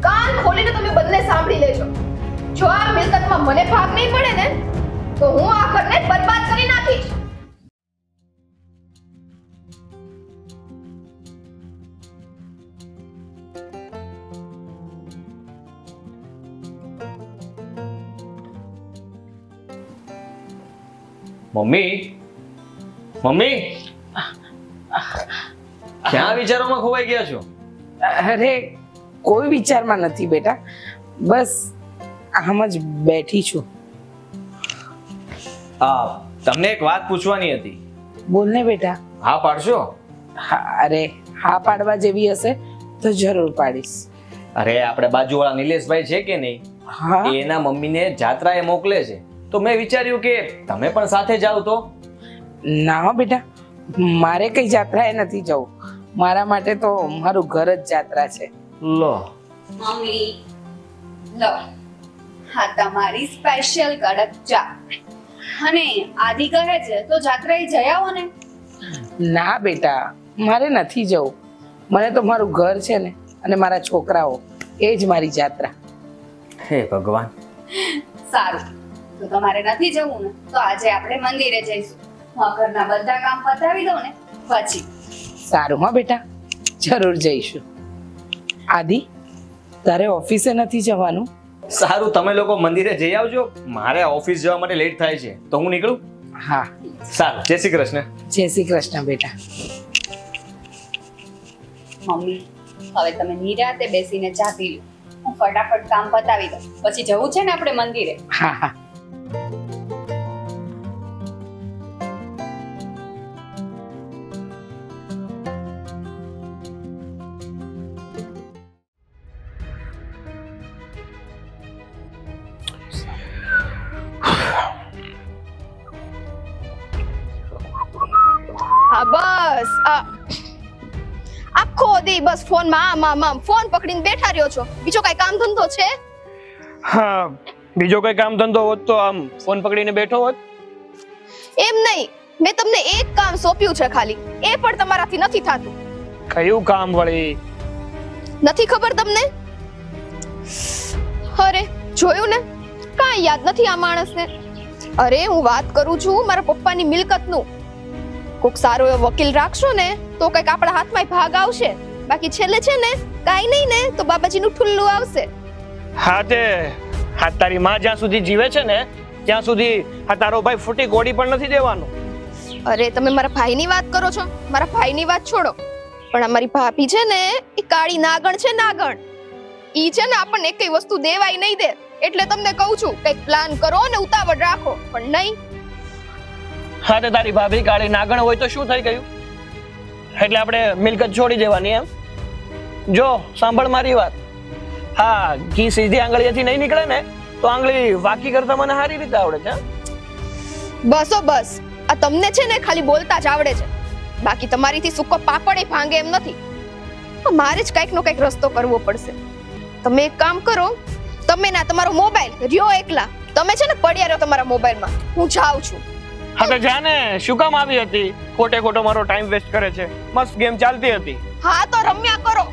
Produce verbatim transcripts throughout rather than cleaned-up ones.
કાન ખોલીને તમે બંને સાંભળી લેજો. જો આ મિલકતમાં મને ભાગ નહીં મળે ને તો હું આ ઘરને બરબાદ કરી નાખીશ. મમ્મી મમ્મી ક્યાં વિચારોમાં ખોવાઈ ગયા છો? અરે કોઈ વિચારમાં નથી બેટા, બસ આમ જ બેઠી છું. આ તમને એક વાત પૂછવાની હતી. બોલ ને બેટા. હા પાડશો? હા, અરે હા પાડવા જેવી હશે તો જરૂર પાડીશ. અરે આપણે બાજુવાળા નિલેશભાઈ છે કે નહીં, હા, એના મમ્મીને જાત્રાએ મોકલે છે, તો મેં વિચાર્યું કે તમે પણ સાથે જાવ તો. ના બેટા, મારે કઈ જાત્રાએ નથી જવું. મારા માટે તો મારું ઘર જ જાત્રા છે. લો મમ્મી લો, હા તમારી સ્પેશિયલ કડક ચા. અને આદિ કહે છે તો જાત્રાએ જઈ આવો ને. ના બેટા, મારે નથી જવું. મને તો મારું ઘર છે ને અને મારા છોકરાઓ, એ જ મારી જાત્રા. હે ભગવાન. સારું, તો તમારે નથી જવું ને તો આજે આપણે મંદિરે જઈશું. હું આ ઘરના બધા કામ પતાવી દઉં ને પછી. સારું હા બેટા, જરૂર જઈશું. આદિ, તારે ઓફિસે નથી જવાનું? સારું, તમે લોકો મંદિરે જઈ આવજો. મારે ઓફિસ જવા માટે લેટ થાય છે, તો હું નીકળું. હા સારું, જય શ્રી કૃષ્ણ. જય શ્રી કૃષ્ણ બેટા. મમ્મી, હવે તમે નિરાતે બેસીને ચા પી લો. હું ફટાફટ કામ પતાવી દઉં, પછી જવું છે ને આપણે મંદિરે. હા હા. હા બસ, આ આખો દી બસ ફોન માં આમ આમ આમ ફોન પકડીને બેઠા રહ્યો છો. બીજો કઈ કામ ધંધો છે? હા, બીજો કઈ કામ ધંધો હોત તો આમ ફોન પકડીને બેઠો હોત. એમ નહીં, મેં તમને એક કામ સોંપ્યું છે ખાલી, એ પણ તમારાથી નથી થાતું. કયું કામ વળી? નથી ખબર તમને? અરે જોયું ને, કાંઈ યાદ નથી આ માણસને. અરે હું વાત કરું છું મારા પપ્પાની મિલકતનું. કોક સારો એવો વકીલ રાખશો ને તો કઈક આપણા હાથમાં ભાગ આવશે. બાકી છેલ્લે છે ને કાઈ નહીં ને તો બાબાજીનું ઠુલ્લું આવશે. હા તે હા તારી માં જ્યાં સુધી જીવે છે ને ત્યાં સુધી આ તારો ભાઈ ફૂટી ગોળી પણ નથી દેવાનો. અરે તમે મારા ભાઈની વાત કરો છો? મારા ભાઈની વાત છોડો, પણ અમારી ભાભી છે ને એ કાળી નાગણ છે, નાગણ. ઈ છે ને આપણને એકઈ વસ્તુ દેવાય નહીં દે. એટલે તમને કહું છું કઈક પ્લાન કરો ને ઉતાવળ રાખો, પણ નહીં. હા તે તારી ભાભી કાળી નાગણ હોય તો શું થઈ ગયું? એટલે આપણે મિલકત છોડી દેવાની એમ? જો સાંભળ મારી વાત. હા, ઘી સીધી આંગળીએથી નહીં નીકળે ને તો આંગળી વાકી કરતા મને સારી રીતે આવડે છે. બસો બસ, આ તમને છે ને ખાલી બોલતા જ આવડે છે. બાકી તમારીથી સુકો પાપડ ભાંગે એમ નથી. મારે જ કઈક નો કઈક રસ્તો કરવો પડશે. તમે એક કામ કરો, તમે ના તમારો મોબાઈલ રહ્યો એકલા, તમે છે ને પડ્યા રહ્યો તમારા મોબાઈલમાં. હું જાઉં છું. હા તો જા ને, શું કામ આવી હતી? ખોટે ખોટો મારો ટાઈમ વેસ્ટ કરે છે. મસ્ત ગેમ ચાલતી હતી. હા તો રમ્યા કરો.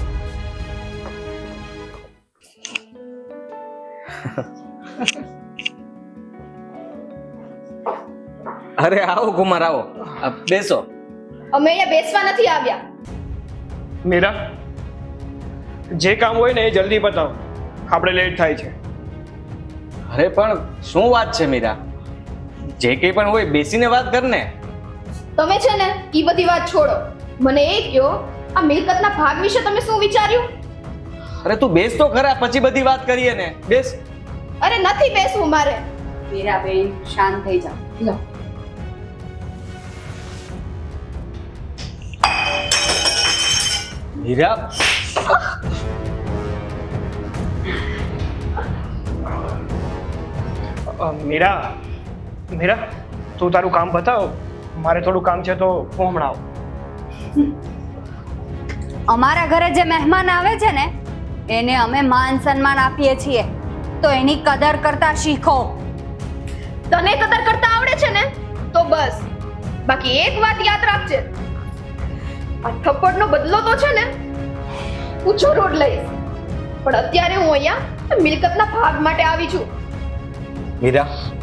અરે આવો કુમાર, આવો, બેસો. અમે અહીંયા બેસવા નથી આવ્યા. મીરા, જે કામ હોય ને એ જલ્દી બતાવો, આપણે લેટ થાય છે. અરે પણ શું વાત છે મીરા? જે કંઈ પણ હોય બેસીને વાત કર ને. તમે છે ને ઈ બધી વાત છોડો, મને એ કહો આ મિલકતના ભાગ વિશે તમે શું વિચાર્યું? અરે તું બેસ તો ખરા, પછી બધી વાત કરીએ ને. બેસ. અરે નથી બેસવું મારે. મીરાબેન શાંત થઈ જાઓ. લો મીરા, મીરા મીરા તું તારું કામ બતાવ, મારે થોડું કામ છે તો હું હમણાં આવું. અમારા ઘરે જે મહેમાન આવે છે ને એને અમે માન સન્માન આપીએ છીએ, તો એની કદર કરતા શીખો. તને કદર કરતા આવડે છે ને તો બસ. બાકી એક વાત યાદ રાખજે, આ થપ્પડનો બદલો તો છે ને હું જરૂર લઈશ. પણ અત્યારે હું અહીંયા મિલકતના ભાગ માટે આવી છું. મીરા,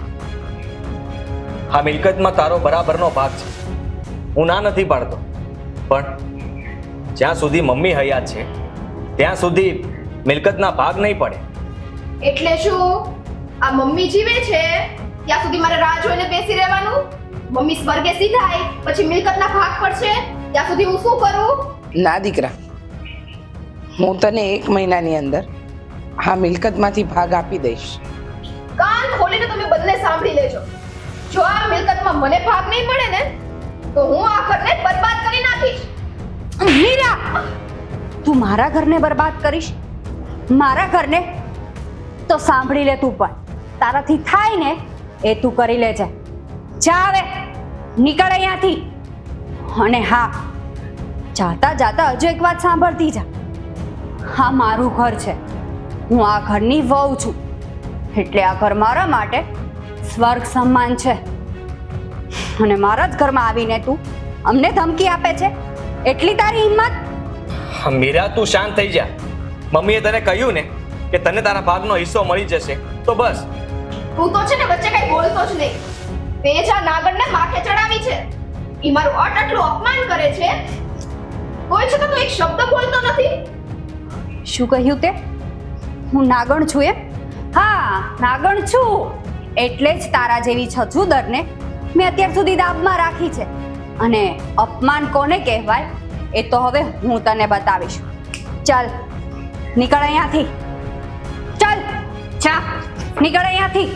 આ મિલકતમાં તારો બરાબરનો ભાગ છે. હું ના નથી પાડતો, પણ જ્યાં સુધી મમ્મી હયાત છે ત્યાં સુધી મિલકતના ભાગ નહીં પડે. એટલે શું આ મમ્મી જીવે છે ત્યાં સુધી મારે રાહ જોઈને બેસી રહેવાનું? મમ્મી સ્વર્ગે સીધાય પછી મિલકતના ભાગ પડશે ત્યાં સુધી હું શું કરું? ના દીકરા, હું તને એક મહિનાની અંદર આ મિલકતમાંથી ભાગ આપી દઈશ. કાન ખોલીને તમે બંને સાંભળી લેજો. જો આ મિલકતમાં મને ભાગ નહીં મળે ને તો હું આ ઘરને બરબાદ કરી નાખીશ. મીરા, તું મારા ઘરને બરબાદ કરીશ? મારા ઘરને? તો સાંભળી લે તું પણ. તારાથી થાય ને એ તું કરી લેજે. જા હવે નીકળ અહીંયાથી. અને હા, જાતા જાતા હજુ એક વાત સાંભળતી જા. હા, મારું ઘર છે. હું આ ઘરની વહુ છું, એટલે આ ઘર મારા માટે સ્વર્ગ સમાન છે. અને મારા જ ઘરમાં આવીને તું અમને ધમકી આપે છે? એટલી તારી હિંમત? મીરા, તું શાંત થઈ જા. મમ્મીએ તને કહ્યું ને કે તને તારા ભાગનો હિસ્સો મળી જશે, તો બસ. તું તો છે ને વચ્ચે કઈ બોલતો જ નહીં. તે જ આ નાગણને માથે ચડાવી છે. ઈ મારું અટ આટલું અપમાન કરે છે, કોઈ છતાં તું એક શબ્દ બોલતો નથી. શું કહ્યું તે? હું નાગણ છું એમ? હા, નાગણ છું. એટલે જ તારા જેવી છછુદરને મેં અત્યાર સુધી દાબમાં રાખી છે. અને અપમાન કોને કહેવાય એ તો હવે હું તને બતાવીશ. ચાલ નીકળ અહીંયાથી. ચાલ, જા નીકળ અહીંયાથી.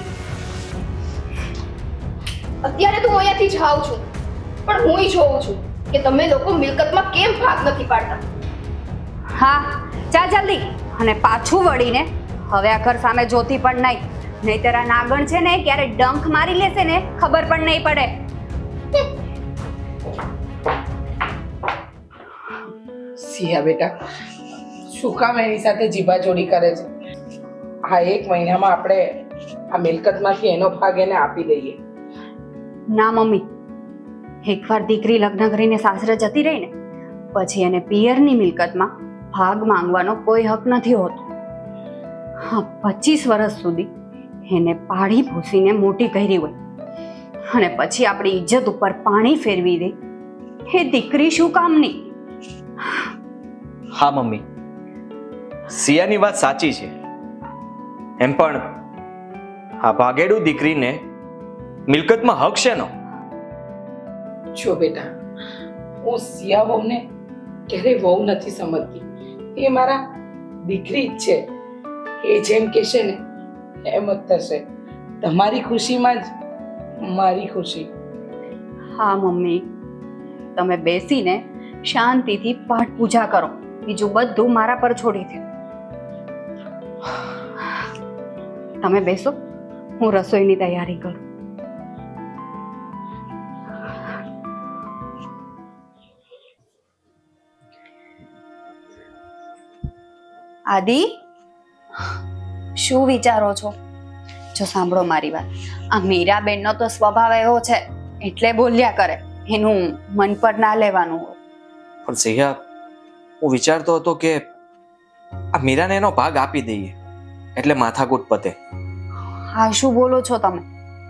અત્યારે તું અહીંયાથી જાઉં છું, પણ હું જોઉં છું કે તમે લોકો મિલકતમાં કેમ ભાગ નથી પાડતા. હા, ચાલ જલ્દી. અને પાછું વળીને હવે આ ઘર સામે જોતી પણ નહીં, નહીં તારા નાગણ છે ને ક્યારે ડંખ મારી લેશે ને ખબર પણ નહીં પડે. સિયા બેટા, શું કામ એની સાથે જીભાજોડી કરે છે? આ એક મહિનામાં આપણે આ મિલકતમાંથી એનો ભાગ એને આપી દઈએ. ના મમ્મી, એકવાર દીકરી લગ્ન કરીને સાસરે જતી રહી ને પછી એને પિયરની મિલકતમાં ભાગ માંગવાનો કોઈ હક નથી હોતો. હા, પચીસ વર્ષ સુધી એને પાળી ભૂસીને મોટી કરી હોય અને પછી આપણી ઇજ્જત ઉપર પાણી ફેરવી દે એ દીકરી શું કામની? હા મમ્મી, સિયાની વાત સાચી છે. એમ પણ આ ભાગેડું દીકરીને મિલકતમાં હક શેનો? જો બેટા, હું સિયા વહુને ક્યારેય વહુ નથી સમજતી. એ મારા દીકરી જ છે. એ જેમ કહેશે ને એમ જ થશે. તમારી ખુશીમાં જ મારી ખુશી. હા મમ્મી, તમે બેસીને શાંતિથી પાઠ પૂજા કરો. બીજું બધું મારા પર છોડી દો. તમે બેસો, હું રસોઈની તૈયારી કરું. આદિ, શું વિચારો છો? જો સાંભળો મારી વાત. આ મીરાબેનનો તો સ્વભાવ એવો છે એટલે બોલ્યા કરે, એનું મન પર ના લેવાનું હોય. પણ સિયા, હું વિચારતો હતો કે આ મીરાને એનો ભાગ આપી દઈએ એટલે માથાકૂટ પતે. હા, શું બોલો છો તમે?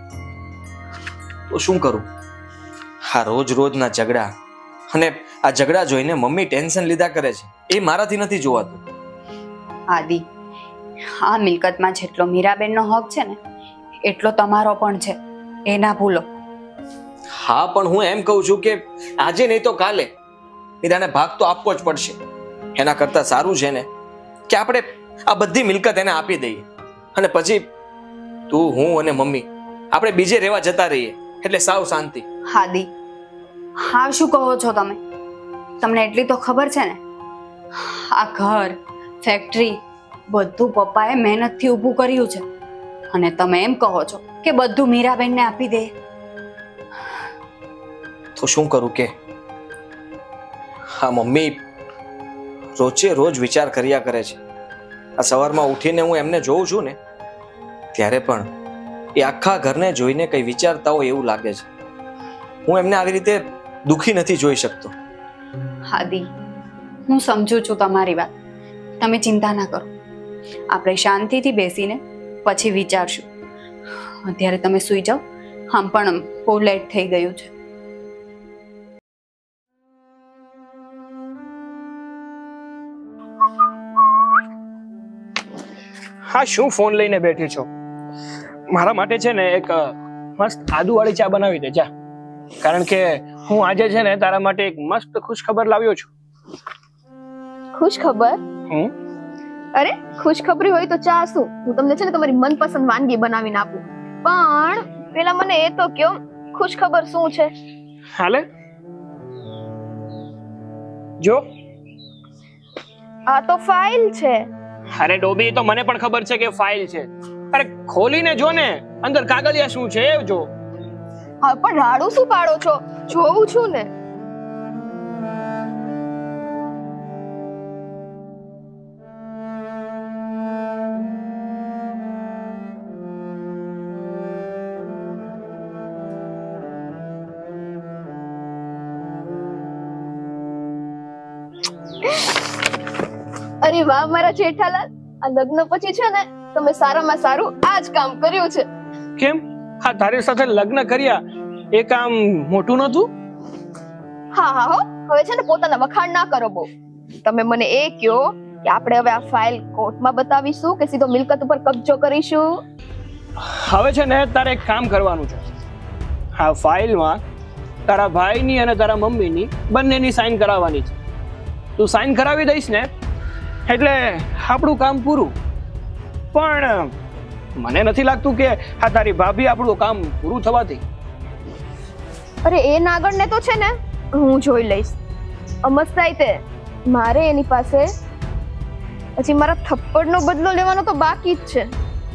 તો શું કરું? આ રોજ રોજના ઝઘડા, અને આ ઝઘડા જોઈને મમ્મી ટેન્શન લીધા કરે છે. એ મારાથી નથી જોવાતું. આદિ, આ મિલકતમાં જેટલો મીરાબેનનો હક છે ને એટલો તમારો પણ છે, એ ના ભૂલો. હા, પણ હું એમ કહું છું કે આજે નહીં તો કાલે મીરાને ભાગ તો આપવો જ પડશે. એના કરતા સારું છે ને કે આપણે આ બધી મિલકત એને આપી દઈએ અને પછી તું, હું અને મમ્મી આપણે બીજે રહેવા જતા રહીએ એટલે સાવ શાંતિ. આદિ, હા શું કહો છો તમે? તમને એટલી તો ખબર છે ને, આ ઘર, ફેક્ટરી બધું પપ્પાએ મહેનતથી ઊભું કર્યું છે અને તમે એમ કહો છો કે બધું મીરાબેનને આપી દે. તો શું કરું કે હા મમ્મી રોજે રોજ વિચાર કર્યા કરે છે. આ સવારમાં ઉઠીને હું એમને જોઉં છું ને ત્યારે પણ એ આખા ઘરને જોઈને કંઈ વિચારતા હોય એવું લાગે છે. હું એમને આવી રીતે દુઃખી નથી જોઈ શકતો. આદિ, હું સમજુ છું તમારી વાત. તમે ચિંતા ના કરો. આપણે શાંતિથી બેસીને પછી વિચારશું. અત્યારે તમે સૂઈ જાઓ. આમ પણ બહુ લેટ થઈ ગયું છે. હા, શું ફોન લઈને બેઠી છો? મારા માટે છે ને એક મસ્ત આદુવાળી ચા બનાવી દે જા, કારણ કે હું આજે છે ને તારા માટે એક મસ્ત ખુશ ખબર લાવ્યો છું. ખુશ ખબર? હમ અરે ખુશ ખબરી હોય તો ચા શું, હું તમને છે ને તમારી મનપસંદ વાનગી બનાવીને આપું. પણ પેલા મને એ તો કયો, ખુશ ખબર શું છે? હાલે જો, આ તો ફાઇલ છે. અરે ડોબી, તો મને પણ ખબર છે કે ફાઇલ છે. અરે ખોલીને જો ને, અંદર કાગળિયા શું છે એ જો. હા પણ રાડું શું પાડો છો? જોઉં છું ને. અરે વાહ મારા જેઠાલાલ, આ લગ્ન પછી છે ને તમે સારામાં સારું આ જ કામ કર્યું છે. કેમ? હા, તારી સાથે લગ્ન કર્યા એ કામ મોટું નહોતું? હા હા હો, હવે છે ને પોતાના વખાણ ના કરો બહુ. તમે મને એ કહો કે આપણે હવે આ ફાઇલ કોર્ટમાં બતાવીશું કે સીધો મિલકત ઉપર કબજો કરીશું? હવે છે ને તારે એક કામ કરવાનું છે. આ ફાઇલમાં તારા ભાઈની અને તારા મમ્મીની બંનેની સાઈન કરાવવાની છે. તું સાઈન કરાવી દઈશ ને એટલે આપણું કામ પૂરું. પણ મને નથી લાગતું કે આ તારી ભાભી આપણું કામ પૂરું થવાથી. અરે એ નાગણને તો છે ને હું જોઈ લઈશ. અમસ્તાઈ તે મારે એની પાસે હજી મારા થપ્પડનો બદલો લેવાનો તો બાકી જ છે.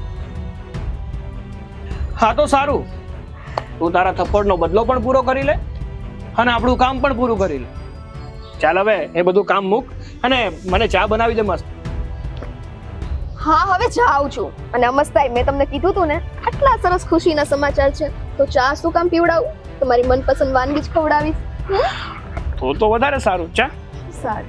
હા તો સારું, તું તારા થપ્પડનો બદલો પણ પૂરો કરી લે અને આપણું કામ પણ પૂરું કરી લે. ચાલ હવે એ બધું કામ મૂક અને મને ચા બનાવી દે મસ્ત. હા હવે જાઉં છું. અને અમસ્તાઈ, મેં તમને કીધું તું ને આટલા સરસ ખુશીના સમાચાર છે, તો ચા શું કામ પીવડાવું? તમારી મનપસંદ વાનગી જ ખવડાવીશ. તો તો વધારે સારું. ચા સારું.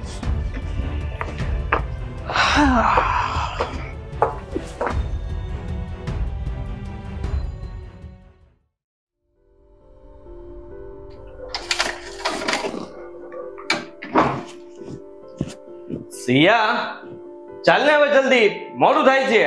સિયા, ચાલ ને હવે જલ્દી, મોડું થાય છે.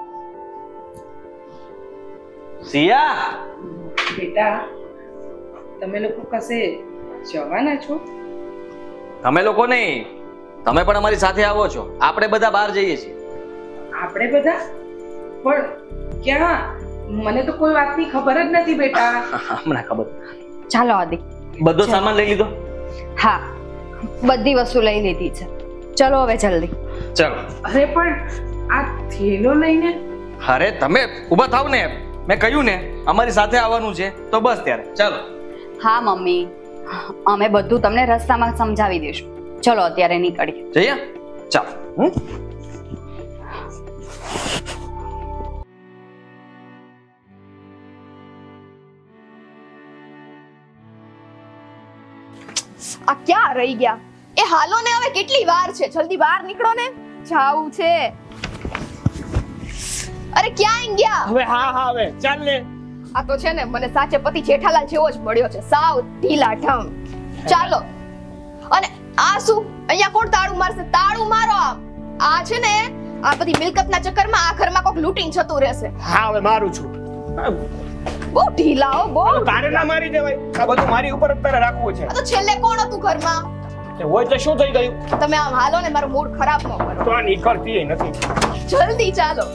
સિયા, બેટા, તમે લોકો કશે જવાના છો? તમે લોકો નહીં, તમે પણ અમારી સાથે આવો છો. આપણે બધા બહાર જઈએ છીએ. આપણે બધા? પણ ક્યાં? મને તો કોઈ વાતની ખબર જ નથી બેટા. હમણાં ખબર. ચાલો આદિ. બધો સામાન લઈ લીધો? હા, બધી વસ્તુ લઈ લીધી છે. ચલો હવે જલ્દી. ચાલો. અરે પણ આ થેલો લઈને? અરે તમે ઊભા થાવ ને, મેં કહ્યું ને અમારી સાથે આવવાનું છે તો બસ ત્યારે. ચાલો. હા મમ્મી, અમે બધું તમને રસ્તામાં સમજાવી દઈશું. ચલો અત્યારે નીકળીએ. જઈએ? ચાલો. હમ આ ક્યાં રહી ગયા? એ હાલો ને, હવે કેટલી વાર છે? જલ્દી બહાર નીકળો ને, જાવું છે. અરે ક્યાં ગયા? હવે હા હા હવે ચાલ ને. આ તો છે ને મને સાચે પતિ જેઠાલાલ જેવો જ મળ્યો છે, સાવ ઢીલા ઢમ. ચાલો. અને આ શું, અહીંયા કોણ તાળું મારશે? તાળું મારો. આ છે ને આ બધી મિલકતના ચક્કરમાં આ ઘરમાં કોક લૂંટીને જતું રહેશે. હા હવે મારું છું. બહુ ઢીલા હો, બહુ. તારે ના મારી દેવાય, આ બધું મારી ઉપર જ તારે રાખવું છે. આ તો છેલ્લે કોણ હતું ઘરમાં? તે હોય તો શું થઈ ગયું? તમે આમ હાલો ને, મારો મૂડ ખરાબ ન કરો. તો આ નીકળતી નથી. જલ્દી ચાલો.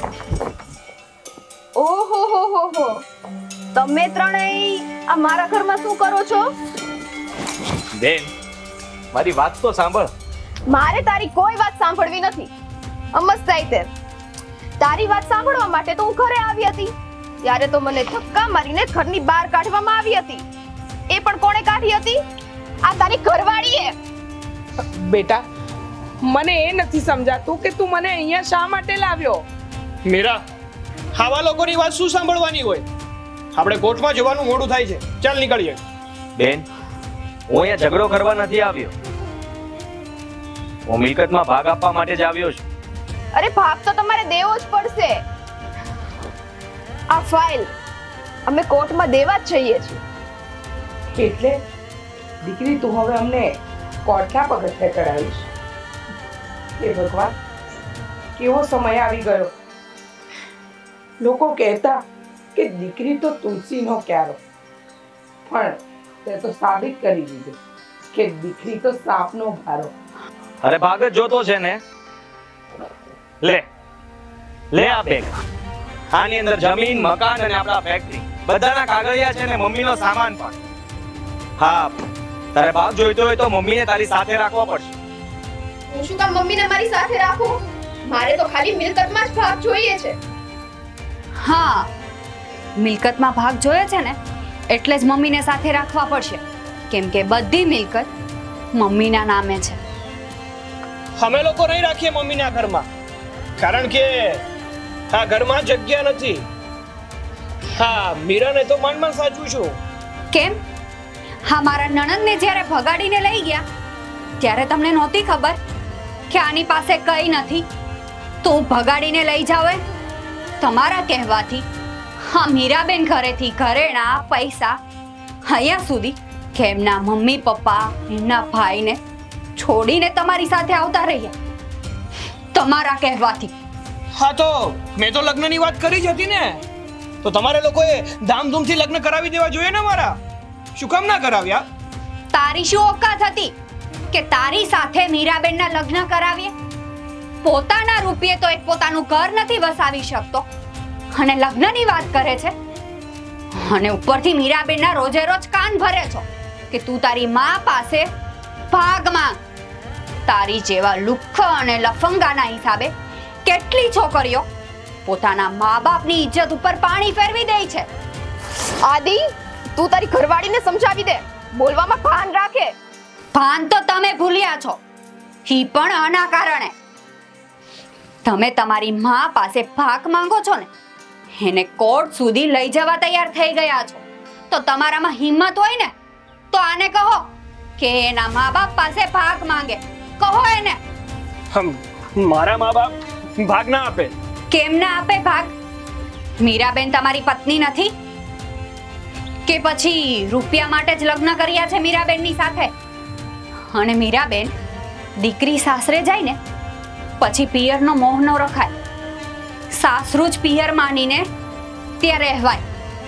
ઓહો હો હો હો, તમે ત્રણેય આ મારા ઘરમાં શું કરો છો? બેન, મારી વાત તો સાંભળ. મારે તારી કોઈ વાત સાંભળવી નથી. અમસ્તાઈ તે તારી વાત સાંભળવા માટે તો હું ઘરે આવી હતી. ત્યારે તો મને ધક્કા મારીને ઘરની બહાર કાઢવામાં આવી હતી. એ પણ કોણે કાઢી હતી? આ તારી ઘરવાળીએ. બેટા, મને એ નથી સમજાતું કે તું મને અહીંયા શા માટે લાવ્યો? મીરા, આવા લોકોની વાત શું સાંભળવાની હોય? આપણે કોર્ટમાં જવાનું મોડું થાય છે. ચાલ નીકળીએ. બેન, હું અહીંયા ઝઘડો કરવા નથી આવ્યો. હું મિલકતમાં ભાગ આપવા માટે જ આવ્યો છું. અરે ભાગ તો તમારે દેવો જ પડશે. આ ફાઇલ અમે કોર્ટમાં દેવા જ જઈએ છીએ. એટલે દીકરી તું હવે અમને કોર્ટના પગથિયે ચડાવીશ? હે ભગવાન, કેવો સમય આવી ગયો. લોકો કહેતા કે દીકરી તો તુલસીનો ક્યારો, પણ તે તો સાબિત કરી દીધું કે દીકરી તો સાપનો ભારો. અરે ભાગ જ જોતો છે ને. લે લે આ બેગ. આની અંદર જમીન, મકાન અને આપણા ફેક્ટરી બધાના કાગળિયા છે ને મમ્મીનો સામાન પણ. હા, તારે ભાગ જોઈતો હોય તો મમ્મીને તારી સાથે રાખવા પડશે. હું શું કામ મમ્મીને મારી સાથે રાખું? મારે તો ખાલી મિલકતમાં જ ભાગ જોઈએ છે. હા, મિલકતમાં ભાગ જોઈએ છે ને એટલે જ મમ્મીને સાથે રાખવા પડશે, કેમ કે બધી મિલકત મમ્મીના નામે છે. અમે લોકો નહીં રાખીએ મમ્મીના ઘરમાં, કારણ કે આ ઘરમાં જગ્યા નથી. હા, મીરાને તો માંડ સાચું છું. કેમ? હા, મારા નણંદને જ્યારે ભગાડીને લઈ ગયા ત્યારે તમને નહોતી ખબર કે આની પાસે કંઈ નથી, તો હું ભગાડીને લઈ જાવ? તમારા કહેવાથી હા મીરાબેન ઘરેથી ઘરેણા પૈસા અહીંયા સુધી કે એમના મમ્મી પપ્પા એમના ભાઈને છોડીને તમારી સાથે આવતા રહ્યા, તમારા કહેવાથી. હા, તો મેં તો લગ્નની વાત કરી જ હતી ને, તો તમારે લોકોએ ધામધૂમથી લગ્ન કરાવી દેવા જોઈએ ને મારા. શું કામ ના કરાવ્યા? તારી શું ઓકાત હતી કે તારી સાથે મીરાબેનના લગ્ન કરાવીએ? પોતાના રૂપિયે તો એક પોતાનું ઘર નથી વસાવી શકતો અને લગ્નની વાત કરે છે. અને ઉપરથી મીરાબેનના રોજે રોજ કાન ભરે છો કે તું તારી માં પાસે ભાગ માંગ. તારી જેવા લુખ્ખ અને લફંગાના હિસાબે કેટલી છોકરીઓ પોતાના મા બાપની ઇજ્જત ઉપર પાણી ફેરવી દે છે. આદિ, તું તારી ઘરવાળીને સમજાવી દે, બોલવામાં ભાન રાખે. ભાન તો તમે ભૂલ્યા છો, ઈ પણ આના કારણે. તમે તમારી માં પાસે ભાગ માંગો છો ને, એને કોર્ટ સુધી લઈ જવા તૈયાર થઈ ગયા છો, તો તમારામાં હિંમત હોય ને તો આને કહો કે એના મા બાપ પાસે ભાગ માંગે. કહો એને. મારા મા બાપ ભાગ ના આપે. કેમ ના આપે ભાગ? મીરાબેન તમારી પત્ની નથી કે પછી રૂપિયા માટે જ લગ્ન કર્યા છે મીરાબેનની સાથે? અને મીરાબેન દીકરી સાસરે જાય ને પછી પિયરનો મોહ ન રખાય, સાસરું જ પિયર માનીને ત્યાં રહેવાય.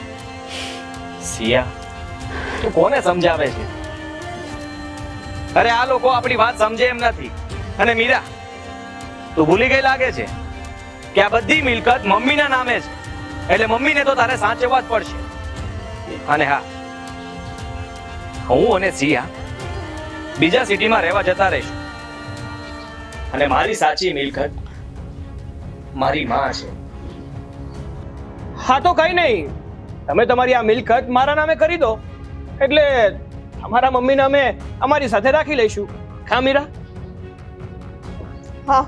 સિયા, તું કોને સમજાવે છે? અરે આ લોકો આપણી વાત સમજે એમ નથી. અને મીરા, તું ભૂલી ગઈ લાગે છે કે આ બધી મિલકત મમ્મીના નામે છે, એટલે મમ્મીને તો તારે સાચવવા જ પડશે. અને હા, હું અને સિયા બીજા સિટીમાં રહેવા જતા રહીશું, અને મારી સાચી મિલકત મારી માં છે. હા, તો કઈ નહીં, તમે તમારી આ મિલકત મારા નામે કરી દો, એટલે તમારા મમ્મી નામે અમારી સાથે રાખી લઈશું. હા મીરા? હા.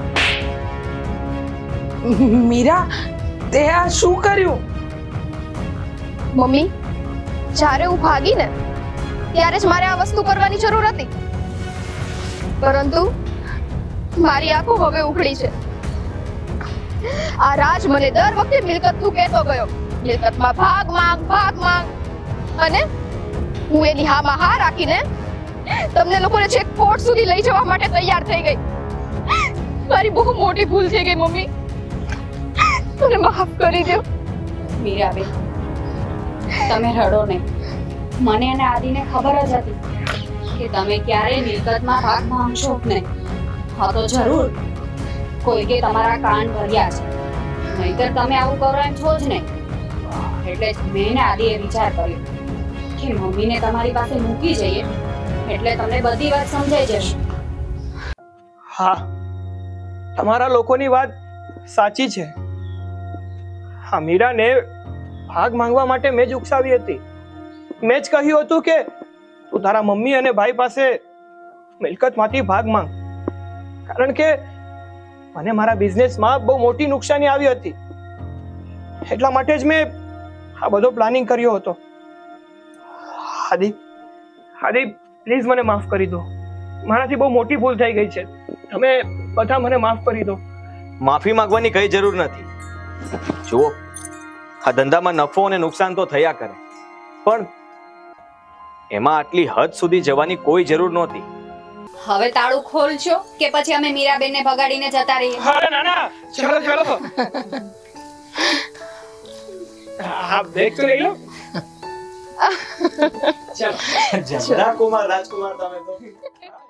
મીરા, તે આ શું કર્યું? મમ્મી, જ્યારે હું ભાગી ને ત્યારે જ મારે આ વસ્તુ કરવાની જરૂર હતી, પરંતુ મારી આંખો હવે ઉઘડી છે. આ રાજ મને દર વખતે મિલકત તું કહેતો ગયો, મિલકતમાં ભાગ માંગ ભાગ માંગ, અને હું એની હામાં હા રાખીને તમને લોકોને છેક કોર્ટ સુધી લઈ જવા માટે તૈયાર થઈ ગઈ. મારી બહુ મોટી ભૂલ થઈ ગઈ મમ્મી, મને માફ કરી દો. મીરાબેન, તમે રડો નહીં. મને અને આદિને ખબર જ હતી કે તમે ક્યારે મિલકતમાં ભાગ માંગશો જ નહીં. હા, તો જરૂર કોઈકે તમારા કાન ભર્યા છે, નહીંતર તમે આવું કરો એમ છો જ નહીં. એટલે જ મેં ને આદિએ વિચાર કર્યો કે મમ્મીને તમારી પાસે મૂકી જઈએ એટલે તમને બધી વાત સમજાઈ જશે. હા, તમારા લોકોની વાત સાચી છે. હા, મીરાને ભાગ માંગવા માટે મેં જ ઉકસાવી હતી. મેં જ કહ્યું હતું કે તું તારા મમ્મી અને ભાઈ પાસે મિલકતમાંથી ભાગ માંગ, કારણ કે મને મારા બિઝનેસમાં બહુ મોટી નુકસાની આવી હતી. એટલા માટે જ મેં આ બધો પ્લાનિંગ કર્યો હતો. આદિ, આદિ પ્લીઝ મને માફ કરી દો. મારાથી બહુ મોટી ભૂલ થઈ ગઈ છે. તમે બધા મને માફ કરી દો. માફી માંગવાની કઈ જરૂર નથી. જુઓ, આ ધંધામાં નફો અને નુકસાન તો થયા કરે, પણ એમાં આટલી હદ સુધી જવાની કોઈ જરૂર નહોતી. હવે તાળું ખોલજો કે પછી અમે મીરાબેનને ભગાડીને જતા રહીએ? અરે ના ના, ચલો ચલો. હા, બેગ તો લઈ લો. ચલો, જમણા કુમાર રાજકુમાર તમે તો